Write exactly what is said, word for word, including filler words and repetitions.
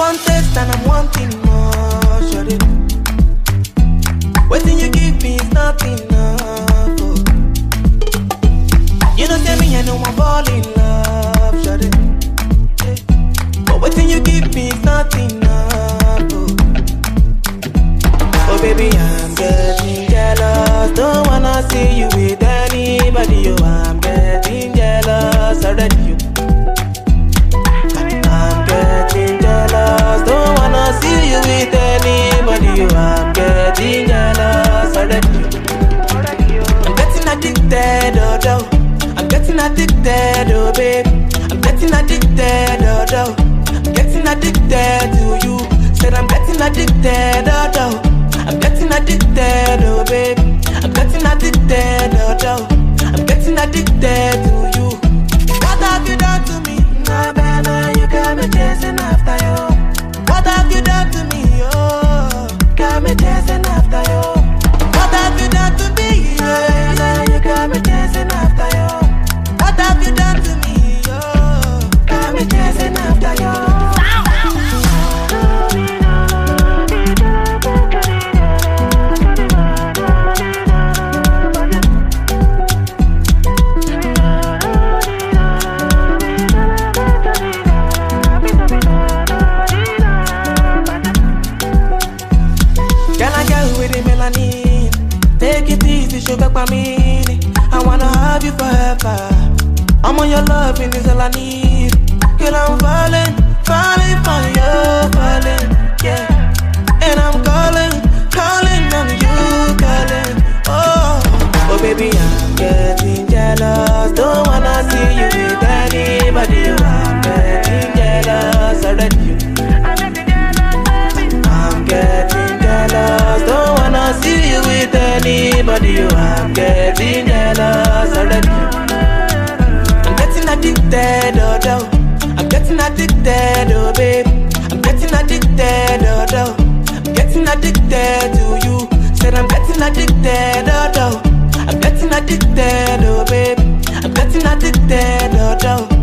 want taste and I'm wanting more, shawty. Waiting you give me is not enough, oh. You don't tell me I know I'm fall in love, shawty, yeah. But waiting you give me is not enough, oh. Oh baby, I'm getting jealous. Don't wanna see you with anybody, oh. I'm getting jealous already, you. I'm getting jealous. Don't wanna see you with anybody, oh. I'm getting jealous already, you. I'm getting addicted, oh, oh. I'm getting addicted, oh babe. I'm getting addicted, oh, oh. I'm getting addicted to you. Said I'm getting addicted, oh, oh. I'm getting addicted, oh babe. I'm getting addicted, oh, oh. I'm getting addicted to you. What have you done to me? Nah, nah, nah, you got me chasing after you. What have you done to me, oh? Got me chasing after you. What have you done to me, yeah? Nah, you got me chasing after you. What have you done to me, oh? Got me chasing after you. Take it easy, sugar for me. I wanna have you forever. I'm on your love, and it's all I need. Girl, I'm falling, falling for you, falling, yeah. And I'm calling, calling on you, calling. Oh, oh baby, I'm getting jealous. Don't wanna see you with anybody. I'm getting jealous already, you. I'm getting jealous. Don't wanna see you with anybody, you. I'm getting jealous already. I'm getting addicted, oh, oh. I'm getting addicted, oh, babe. I'm getting addicted, oh, oh. I'm getting addicted to you. Said I'm getting addicted, oh, oh. I'm getting addicted, oh, babe. I'm getting addicted, oh, oh.